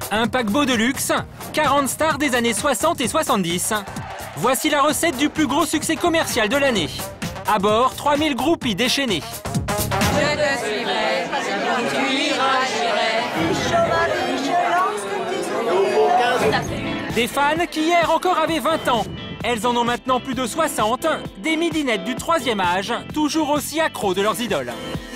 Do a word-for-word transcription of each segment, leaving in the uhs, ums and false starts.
Un paquebot de luxe, quarante stars des années soixante et soixante-dix. Voici la recette du plus gros succès commercial de l'année. À bord, trois mille groupies déchaînées. Je te suivrai, tu iras, j'irai. Des fans qui hier encore avaient vingt ans. Elles en ont maintenant plus de soixante, des midinettes du troisième âge, toujours aussi accros de leurs idoles.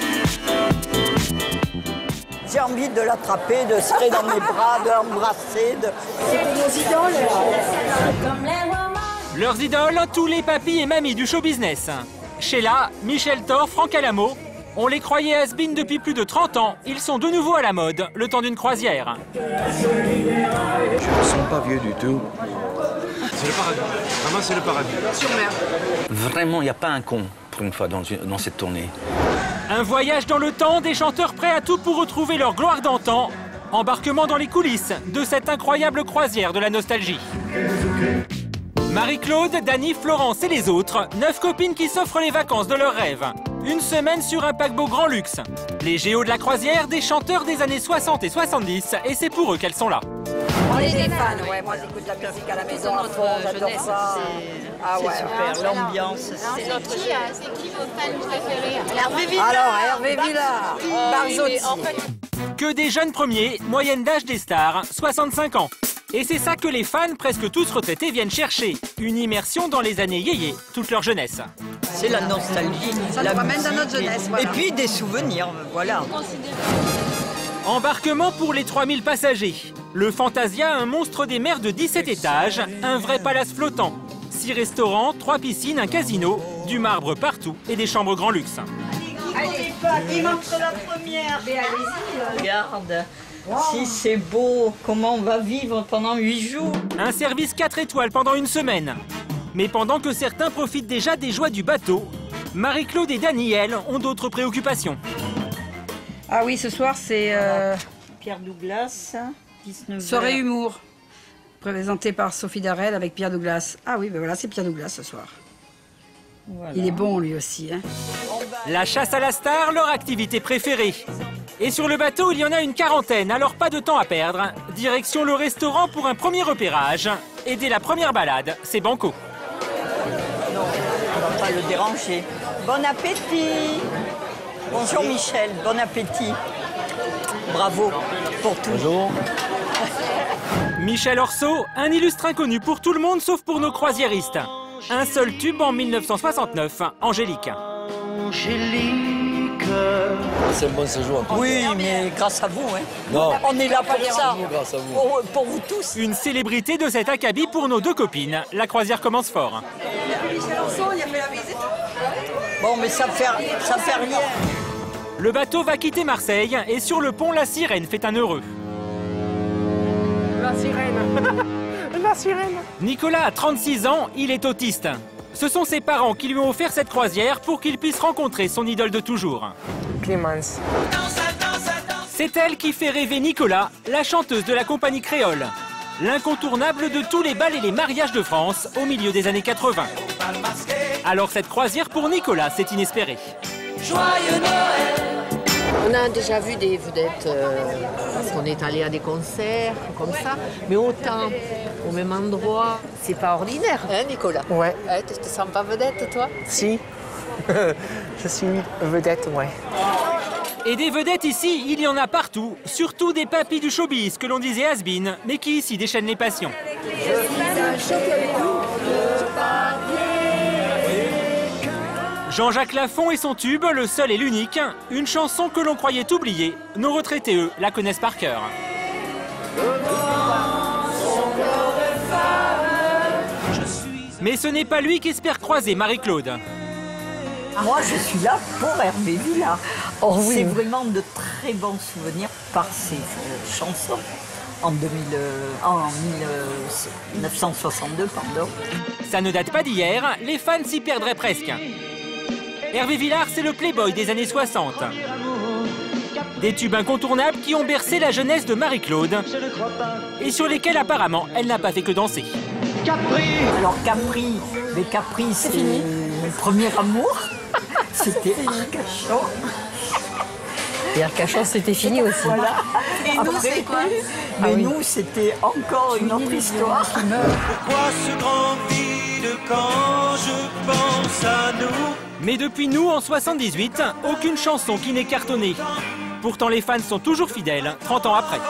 J'ai envie de l'attraper, de serrer dans mes bras, de l'embrasser. De... C'est nos idoles. Comme les romans. Leurs idoles, tous les papis et mamies du show business. Sheila, Michel Thor, Franck Alamo. On les croyait has-been depuis plus de trente ans. Ils sont de nouveau à la mode, le temps d'une croisière. Je ne me sens pas vieux du tout. C'est le paradis. Vraiment, c'est le paradis. Sur mer. Vraiment, il n'y a pas un con, pour une fois, dans, dans cette tournée. Un voyage dans le temps, des chanteurs prêts à tout pour retrouver leur gloire d'antan. Embarquement dans les coulisses de cette incroyable croisière de la nostalgie. Marie-Claude, Dany, Florence et les autres, neuf copines qui s'offrent les vacances de leurs rêves. Une semaine sur un paquebot grand luxe. Les géos de la croisière, des chanteurs des années soixante et soixante-dix, et c'est pour eux qu'elles sont là. On est des fans, ouais. Moi, j'écoute la musique à la maison à fond, j'adore ça. Ah ouais, super, l'ambiance. C'est notre qui, c'est qui vos fans préférés? Hervé Villard. Alors, Hervé Villard, Barzotti. En fait... Que des jeunes premiers, moyenne d'âge des stars, soixante-cinq ans. Et c'est ça que les fans, presque tous retraités, viennent chercher. Une immersion dans les années yéyé, toute leur jeunesse. C'est la nostalgie. Ça la nous ramène dans notre jeunesse, voilà. Et puis des souvenirs, voilà. Embarquement pour les trois mille passagers. Le Fantasia, un monstre des mers de dix-sept étages, un vrai palace flottant. Six restaurants, trois piscines, un casino, du marbre partout et des chambres grand luxe. Allez, il montre la première. Mais allez-y. Regarde, wow. Si c'est beau, comment on va vivre pendant huit jours. Un service quatre étoiles pendant une semaine. Mais pendant que certains profitent déjà des joies du bateau, Marie-Claude et Dany, elles, ont d'autres préoccupations. Ah oui, ce soir, c'est... Euh... Pierre Douglas, dix-neuf heures. Soirée humour, présentée par Sophie Darel avec Pierre Douglas. Ah oui, ben voilà, c'est Pierre Douglas ce soir. Voilà. Il est bon, lui aussi. Hein. La chasse à la star, leur activité préférée. Et sur le bateau, il y en a une quarantaine, alors pas de temps à perdre. Direction le restaurant pour un premier repérage. Et dès la première balade, c'est banco. Non, on ne va pas le déranger. Bon appétit! Bonjour Michel, bon appétit. Bravo pour tout. Bonjour. Michel Orso, un illustre inconnu pour tout le monde sauf pour nos croisiéristes. Un seul tube en mille neuf cent soixante-neuf, Angélique. Angélique. C'est un bon séjour. Oui, mais grâce à vous, hein. Non. On est là pour ça. Nous, grâce à vous. Pour, pour vous tous. Une célébrité de cet acabit pour nos deux copines. La croisière commence fort. Michel Orso, il a fait la visite. Bon, mais ça fait, ça fait rien. Le bateau va quitter Marseille et sur le pont, la sirène fait un heureux. La sirène. La sirène. Nicolas a trente-six ans, il est autiste. Ce sont ses parents qui lui ont offert cette croisière pour qu'il puisse rencontrer son idole de toujours. Clémence. C'est elle qui fait rêver Nicolas, la chanteuse de la compagnie créole. L'incontournable de tous les bals et les mariages de France au milieu des années quatre-vingt. Alors cette croisière pour Nicolas, c'est inespéré. Joyeux Noël. On a déjà vu des vedettes, euh, parce qu'on est allé à des concerts, comme ça, mais autant, au même endroit, c'est pas ordinaire, hein Nicolas? Ouais. Ouais, tu te sens pas vedette, toi? Si. Je suis vedette, ouais. Et des vedettes ici, il y en a partout, surtout des papis du showbiz que l'on disait has-been, mais qui ici déchaînent les passions. Jean-Jacques Lafont et son tube, le seul et l'unique, une chanson que l'on croyait oubliée. Nos retraités, eux, la connaissent par cœur. Mais ce n'est pas lui qui espère croiser Marie-Claude. Moi, je suis là pour Hervé Villard. Oh, oui. C'est vraiment de très bons souvenirs par ces euh, chansons. En, deux mille, euh, en mille neuf cent soixante-deux, pardon. Ça ne date pas d'hier, les fans s'y perdraient presque. Hervé Villard, c'est le playboy des années soixante. Des tubes incontournables qui ont bercé la jeunesse de Marie-Claude et sur lesquels apparemment elle n'a pas fait que danser. Capri. Alors Capri, mais Capri c'est mon premier amour. C'était Arcachon. Et Arcachon, c'était fini aussi. Voilà. Et nous, c'est quoi? Mais Ah oui. nous, c'était encore une autre histoire. Pourquoi ce grand vide quand je pense à nous? Mais depuis nous, en soixante-dix-huit, aucune chanson qui n'est cartonnée. Pourtant, les fans sont toujours fidèles, trente ans après.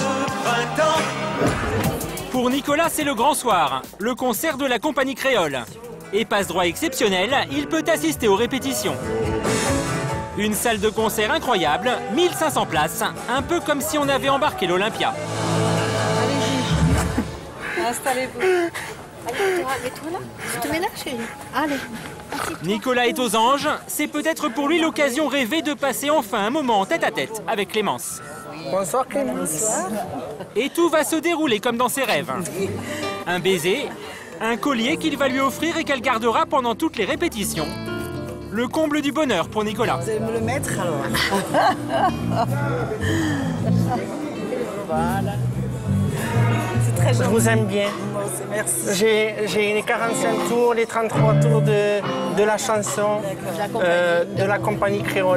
Pour Nicolas, c'est le grand soir, le concert de la compagnie créole. Et passe-droit exceptionnel, il peut assister aux répétitions. Une salle de concert incroyable, mille cinq cents places, un peu comme si on avait embarqué l'Olympia. Allez-y. Installez-vous. Allez, toi, mets-toi là. Tu te mets là, chérie. Allez. Nicolas est aux anges, c'est peut-être pour lui l'occasion rêvée de passer enfin un moment en tête-à-tête avec Clémence. Bonsoir Clémence. Et tout va se dérouler comme dans ses rêves. Un baiser, un collier qu'il va lui offrir et qu'elle gardera pendant toutes les répétitions. Le comble du bonheur pour Nicolas. Vous allez me le mettre alors? Voilà. C'est très gentil. Je vous aime bien. Merci. J'ai les quarante-cinq tours, les trente-trois tours de, de la chanson, euh, de la compagnie créole.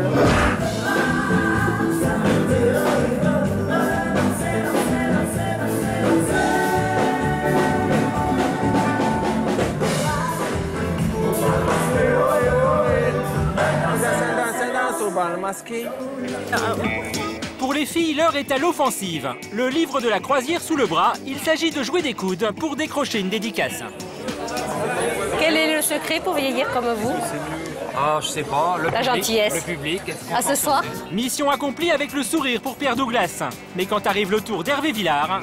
Pour les filles, l'heure est à l'offensive. Le livre de la croisière sous le bras, il s'agit de jouer des coudes pour décrocher une dédicace. Quel est le secret pour vieillir comme vous? Ah, je sais pas, le La public, gentillesse. le public. À ce soir? Mission accomplie avec le sourire pour Pierre Douglas. Mais quand arrive le tour d'Hervé Villard...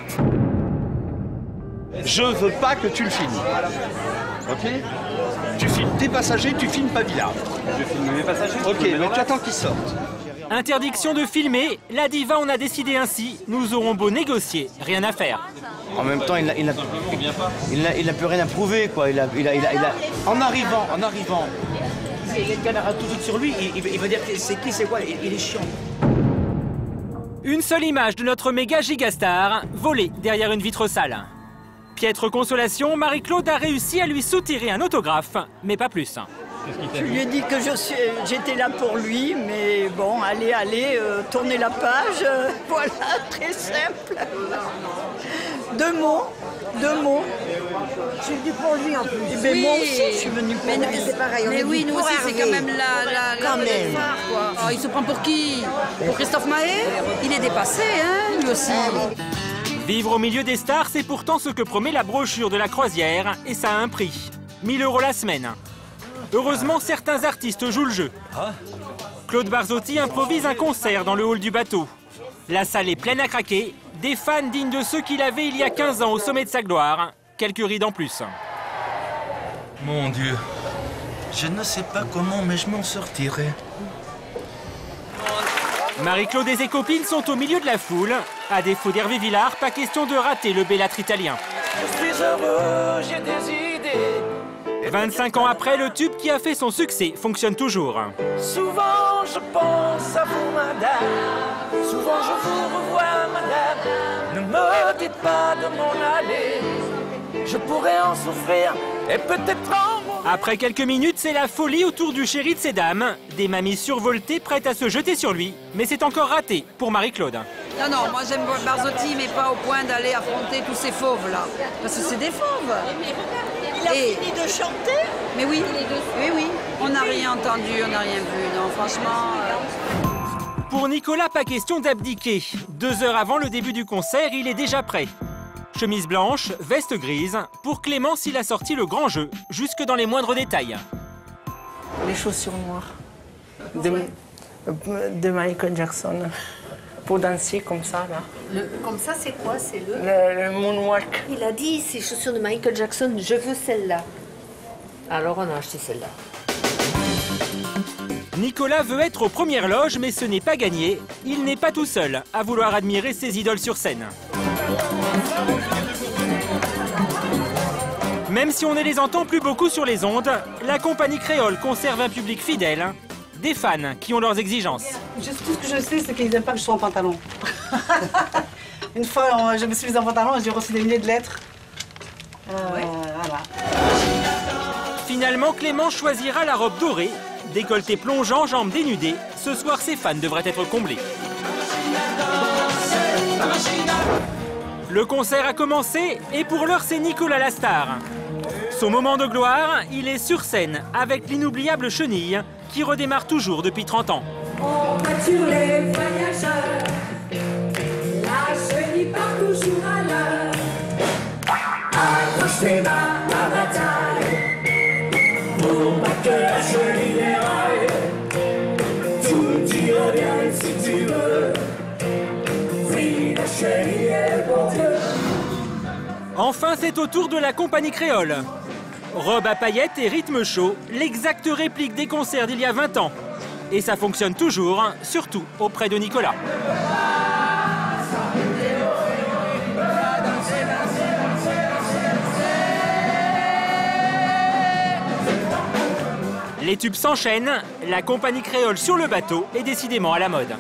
Je veux pas que tu le filmes. Ok? Tu filmes tes passagers, tu filmes pas Villard. Je filme mes passagers. Ok, donc tu attends qu'ils sortent. Interdiction de filmer, la diva en a décidé ainsi. Nous aurons beau négocier, rien à faire. En même temps, il n'a il n'a- il n'a- il n'a plus rien à prouver, quoi. Il a, il a, il a, il a- En arrivant, en arrivant, il y a une caméra tout de suite sur lui, il, il va dire c'est qui, c'est quoi, il, il est chiant. Une seule image de notre méga gigastar, volée derrière une vitre sale. Piètre consolation, Marie-Claude a réussi à lui soutirer un autographe, mais pas plus. Je lui ai dit que je suis, j'étais là pour lui, mais bon, allez, allez, euh, tournez la page, euh, voilà, très simple. Deux mots, deux mots. Je suis venue pour lui en plus. Mais Oui. moi aussi, je suis venue pour Mais lui. nous, c'est pareil, on Mais est oui, venus nous pour aussi, c'est Hervé. quand même la, la, la Quand vedette même. phare, quoi. Oh, il se prend pour qui? Pour Christophe Maé? Il est dépassé, hein, lui aussi. Vivre au milieu des stars, c'est pourtant ce que promet la brochure de la croisière, et ça a un prix. mille euros la semaine. Heureusement, certains artistes jouent le jeu. Claude Barzotti improvise un concert dans le hall du bateau. La salle est pleine à craquer, des fans dignes de ceux qu'il avait il y a quinze ans au sommet de sa gloire. Quelques rides en plus. Mon Dieu, je ne sais pas comment, mais je m'en sortirai. Marie-Claude et ses copines sont au milieu de la foule. À défaut d'Hervé Villard, pas question de rater le bellâtre italien. Je suis heureux, j'ai des idées. vingt-cinq ans après, le tube qui a fait son succès fonctionne toujours. Souvent je pense à vous, madame. Souvent je vous revois, madame. Ne me dites pas de m'en aller. Je pourrais en souffrir et peut-être en... Après quelques minutes, c'est la folie autour du chéri de ces dames. Des mamies survoltées prêtes à se jeter sur lui. Mais c'est encore raté pour Marie-Claude. Non, non, moi j'aime Barzotti, mais pas au point d'aller affronter tous ces fauves là. Parce que c'est des fauves. Il a Et- fini de chanter? Mais oui, oui, oui. On n'a rien entendu, on n'a rien vu. Non, franchement. euh, Pour Nicolas, pas question d'abdiquer. Deux heures avant le début du concert, il est déjà prêt. Chemise blanche, veste grise. Pour Clémence, il a sorti le grand jeu, jusque dans les moindres détails. Les chaussures noires de, de Michael Jackson. Pour danser comme ça, là. Le- comme ça, c'est quoi? C'est le... Le, le moonwalk. Il a dit, ces chaussures de Michael Jackson, je veux celle-là. Alors on a acheté celle-là. Nicolas veut être aux premières loges, mais ce n'est pas gagné. Il n'est pas tout seul à vouloir admirer ses idoles sur scène. Même si on ne les entend plus beaucoup sur les ondes, la compagnie créole conserve un public fidèle, des fans qui ont leurs exigences. Juste tout ce que je sais, c'est qu'ils n'aiment pas que je sois en pantalon. Une fois, on- je me suis mise en pantalon et j'ai reçu des milliers de lettres. Euh, Voilà. Finalement, Clément choisira la robe dorée, décolleté plongeant, jambes dénudées. Ce soir, ses fans devraient être comblés. Le concert a commencé et pour l'heure c'est Nicolas Lastar. Son moment de gloire, il est sur scène avec l'inoubliable Chenille qui redémarre toujours depuis trente ans. On voiture les voyageurs, la chenille part toujours à l'heure. Accroche-toi à la bataille, pour pas que la chenille déraille. Tout ira bien si tu veux, oui, la chenille est pour Dieu. Enfin, c'est au tour de la compagnie créole. Robe à paillettes et rythme chaud, l'exacte réplique des concerts d'il y a vingt ans. Et ça fonctionne toujours, surtout auprès de Nicolas. Les tubes s'enchaînent, la compagnie créole sur le bateau est décidément à la mode.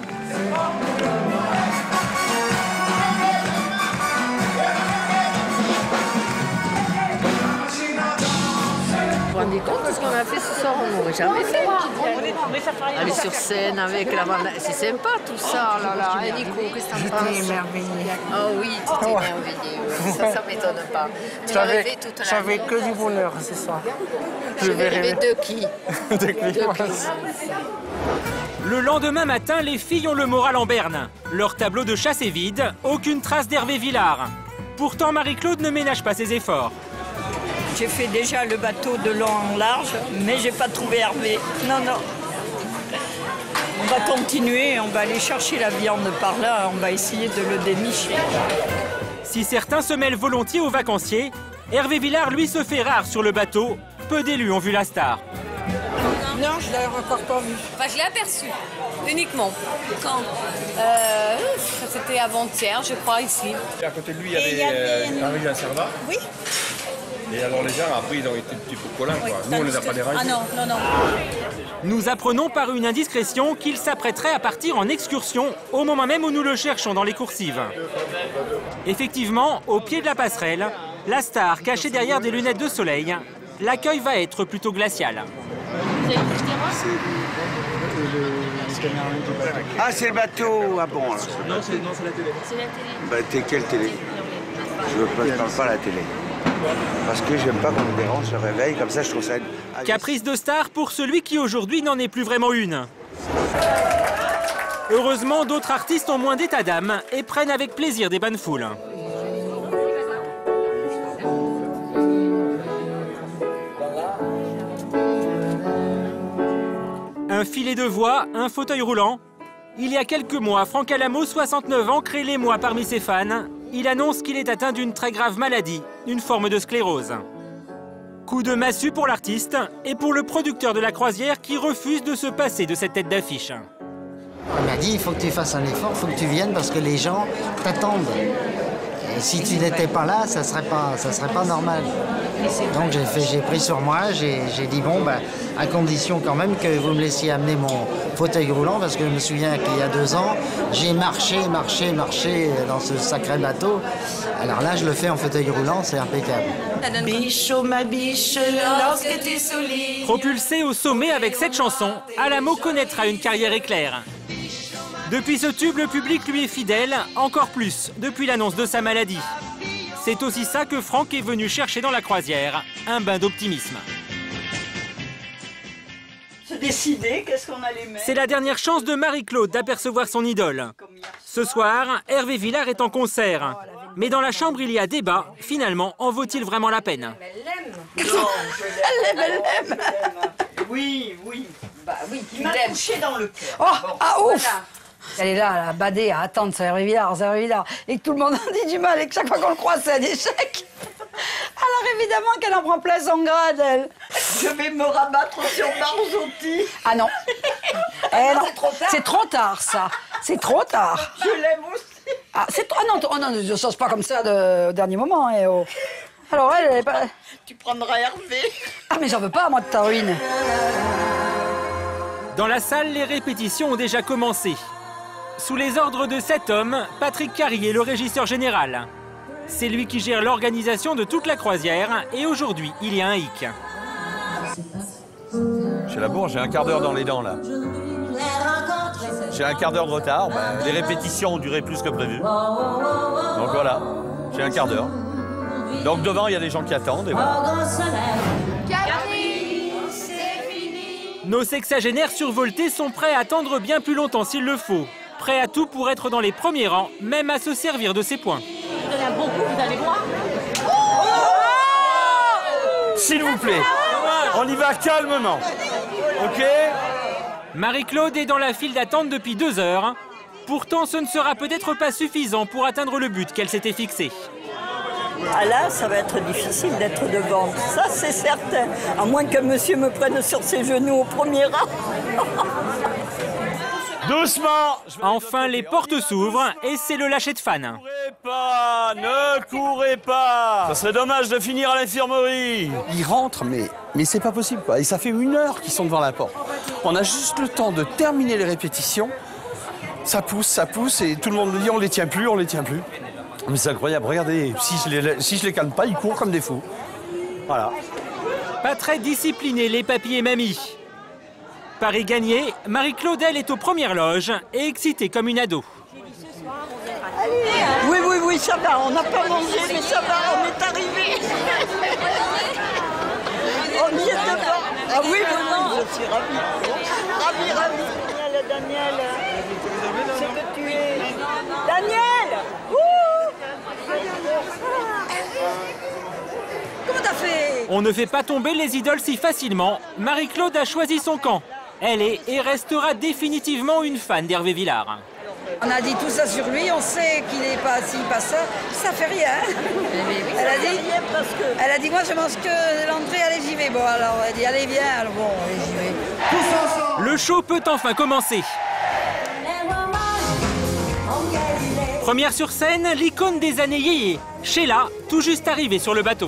Vous vous rendez compte de ce qu'on a fait ce soir? On n'aurait jamais fait. Aller sur scène avec la bande, c'est sympa tout ça. Là, là. Et Nico, qu'est-ce que t'en penses? J'étais émerveillée. Oh oui, tu t'es émerveillée. Oui. Ça, ça m'étonne pas. Tu as rêvé toute la J'avais nuit. que du bonheur ce soir. Je vais rêver de qui? De qui? De qui? Le lendemain matin, les filles ont le moral en berne. Leur tableau de chasse est vide, aucune trace d'Hervé Villard. Pourtant, Marie-Claude ne ménage pas ses efforts. J'ai fait déjà le bateau de long en large, mais j'ai pas trouvé Hervé. Non, non. On va continuer, on va aller chercher la viande par là, on va essayer de le dénicher. Si certains se mêlent volontiers aux vacanciers, Hervé Villard, lui, se fait rare sur le bateau. Peu d'élus ont vu la star. Non, je l'ai encore pas vu. Enfin, je l'ai aperçu, uniquement. Quand euh, C'était avant-hier, je crois, ici. Et à côté de lui, il y avait, il y avait... Euh, Henri Lacerda. Oui. Et alors les gens, après, ils ont été un petit peu collants. Oui, Quoi. Nous, on les a pas dérangés. Ah non, non, non. Nous apprenons par une indiscrétion qu'il s'apprêterait à partir en excursion au moment même où nous le cherchons dans les coursives. Effectivement, au pied de la passerelle, la star cachée derrière des lunettes de soleil, l'accueil va être plutôt glacial. Vous avez une différence? Ah, c'est le bateau. Ah bon, alors. Non, c'est la télé. C'est la télé. Bah, t'es quelle télé? Je veux pas, je parle pas à la télé. Parce que j'aime pas qu'on me dérange, je réveille, comme ça je trouve ça... Caprice de star pour celui qui aujourd'hui n'en est plus vraiment une. Heureusement, d'autres artistes ont moins d'état d'âme et prennent avec plaisir des bains de foule. Un filet de voix, un fauteuil roulant. Il y a quelques mois, Franck Alamo, soixante-neuf ans, crée l'émoi parmi ses fans. Il annonce qu'il est atteint d'une très grave maladie, une forme de sclérose. Coup de massue pour l'artiste et pour le producteur de la croisière qui refuse de se passer de cette tête d'affiche. On m'a dit, il faut que tu fasses un effort, il faut que tu viennes parce que les gens t'attendent. Et si tu n'étais pas là, ça ne serait pas, ça serait pas normal. Donc j'ai fait, j'ai pris sur moi, j'ai dit bon, ben, à condition quand même que vous me laissiez amener mon fauteuil roulant, parce que je me souviens qu'il y a deux ans, j'ai marché, marché, marché dans ce sacré bateau. Alors là, je le fais en fauteuil roulant, c'est impeccable. Bichot, ma biche, lorsque tu souris. Propulsé au sommet avec cette chanson, Alamo connaîtra une carrière éclair. Depuis ce tube, le public lui est fidèle, encore plus depuis l'annonce de sa maladie. C'est aussi ça que Franck est venu chercher dans la croisière, un bain d'optimisme. Se décider, qu'est-ce qu'on allait mettre? C'est la dernière chance de Marie-Claude d'apercevoir son idole. Ce soir, Hervé Villard est en concert. Mais dans la chambre, il y a débat. Finalement, en vaut-il vraiment la peine? Elle l'aime, elle l'aime. Oui, oui. Bah oui, Il m'a touché dans le cœur. Oh, ah ouf! Elle est là, à bader, à attendre, c'est Hervé Villard, c'est Hervé Villard. Et que tout le monde en dit du mal et que chaque fois qu'on le croise, c'est un échec. Alors évidemment qu'elle en prend plein son grade, elle. Je vais me rabattre sur Barzotti. Ah non. Eh, non. C'est trop tard, ça. C'est trop tard. Je l'aime aussi. Ah, c'est trop... Ah non, oh, non, ne change pas comme ça de... au dernier moment. Hein, oh. Alors elle, elle est pas... Tu prendras Hervé. Ah mais j'en veux pas, moi, de ta ruine. Dans la salle, les répétitions ont déjà commencé. Sous les ordres de cet homme, Patrick Carrier, le régisseur général. C'est lui qui gère l'organisation de toute la croisière et aujourd'hui, il y a un hic. Chez la bourre, j'ai un quart d'heure dans les dents, là. J'ai un quart d'heure de retard. Ben, les répétitions ont duré plus que prévu. Donc voilà. J'ai un quart d'heure. Donc devant, il y a des gens qui attendent et voilà. Nos sexagénaires survoltés sont prêts à attendre bien plus longtemps s'il le faut. Prêts à tout pour être dans les premiers rangs, même à se servir de ses points. Il y en a beaucoup, vous allez voir. S'il vous plaît, on y va calmement. Ok? Marie-Claude est dans la file d'attente depuis deux heures. Pourtant, ce ne sera peut-être pas suffisant pour atteindre le but qu'elle s'était fixé. Ah là, ça va être difficile d'être devant, ça c'est certain. À moins que monsieur me prenne sur ses genoux au premier rang. Doucement! Enfin, les portes s'ouvrent et c'est le lâcher de fans. Ne courez pas, ne courez pas. Ça serait dommage de finir à l'infirmerie. Ils rentrent, mais, mais c'est pas possible, quoi. Et ça fait une heure qu'ils sont devant la porte. On a juste le temps de terminer les répétitions. Ça pousse, ça pousse, et tout le monde me dit on les tient plus, on les tient plus. Mais c'est incroyable, regardez, si je les, si je les calme pas, ils courent comme des fous. Voilà. Pas très disciplinés, les papis et mamies. Paris gagné, Marie-Claude, elle, est aux premières loges et excitée comme une ado. Oui, oui, oui, ça va, on n'a pas mangé, mais ça va, on est arrivé. On y est devant. Ah oui, oui, oui, je suis ravie. Ravie, ravie. Daniel, Daniel, c'est que tu es. Daniel! Comment t'as fait? On ne fait pas tomber les idoles si facilement. Marie-Claude a choisi son camp. Elle est et restera définitivement une fan d'Hervé Villard. On a dit tout ça sur lui, on sait qu'il est pas s'il passe ça, ça fait rien. Elle a dit, elle a dit moi je mange que l'entrée, allez j'y vais. Bon alors elle dit allez viens, alors bon allez j'y vais. Le show peut enfin commencer. Première sur scène, l'icône des années yéyé, Sheila, tout juste arrivée sur le bateau.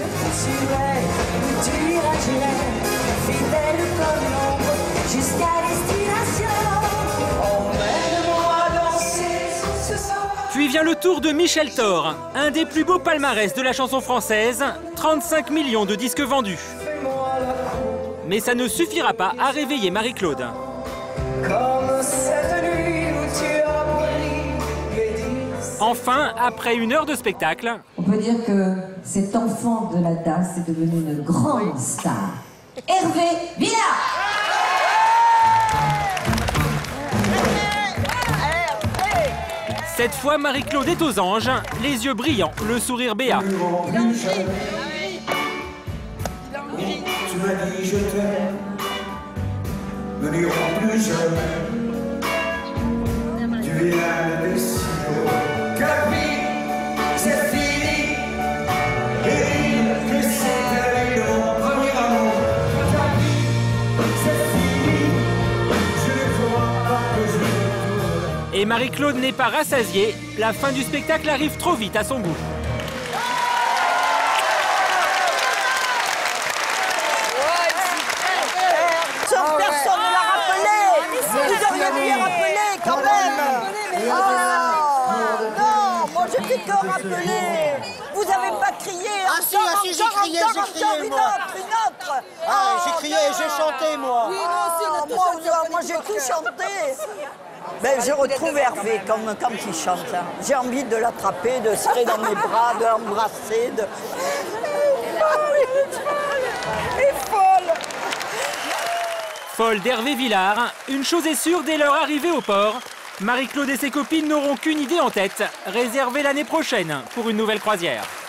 Puis vient le tour de Michel Thor, un des plus beaux palmarès de la chanson française, trente-cinq millions de disques vendus. Mais ça ne suffira pas à réveiller Marie-Claude. Enfin, après une heure de spectacle... On peut dire que cet enfant de la danse est devenu une grande star. Hervé Villard! Cette fois, Marie-Claude est aux anges, les yeux brillants, le sourire béat. Tu m'as dit je t'aime, me dirons plus jamais. Tu viens de si haut que la vie c'est fini. Et que c'était mon premier amour. Ta vie c'est fini. Je ne crois pas que je... Et Marie-Claude n'est pas rassasiée, la fin du spectacle arrive trop vite à son goût. Personne ne l'a rappelé. Vous auriez pu y rappeler quand même. Ah non, moi je fais que rappeler. Vous n'avez pas crié. Ah si, ah si, j'ai crié, j'ai crié, une moi. autre, une autre. Ah, j'ai crié, j'ai chanté, moi. Oui, moi aussi, moi, moi j'ai tout chanté. Ben, je retrouve Hervé comme quand il chante. J'ai envie de l'attraper, de serrer dans mes bras, de l'embrasser. De... Elle est folle. Folle d'Hervé Villard, une chose est sûre dès leur arrivée au port, Marie-Claude et ses copines n'auront qu'une idée en tête, réservée l'année prochaine pour une nouvelle croisière.